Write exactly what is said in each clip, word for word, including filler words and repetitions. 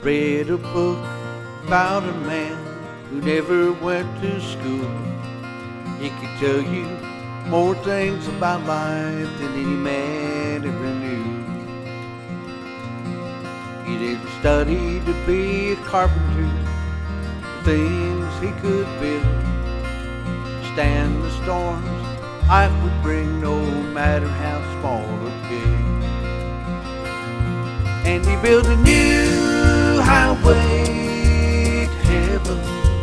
read a book about a man who never went to school. He could tell you more things about life than any man ever knew. He didn't study to be a carpenter, the things he could build, stand the storms life would bring, no matter how small or big. And he built a new highway to heaven,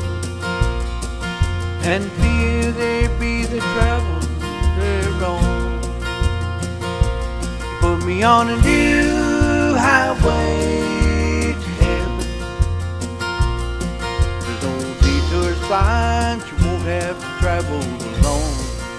and fear there be the travel thereon. He put me on a new highway to heaven. There's no detour signs, you won't have to travel alone.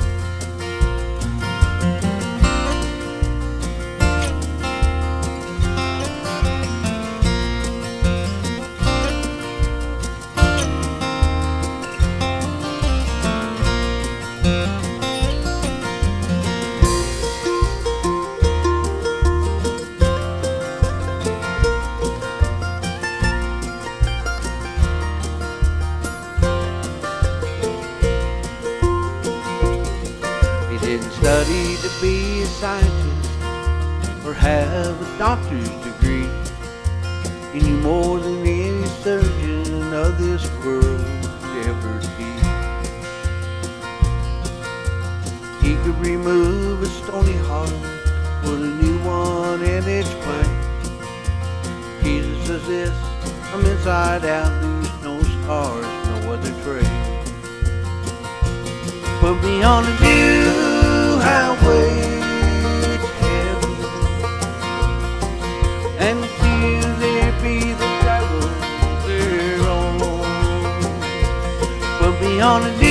Didn't study to be a scientist or have a doctor's degree. He knew more than any surgeon of this world could ever see. He could remove a stony heart, put a new one in its place. Jesus says this, from inside out, leaves no scars, no other trace. Put me on a new highway to heaven, and till there be the travel thereon. Put me on a new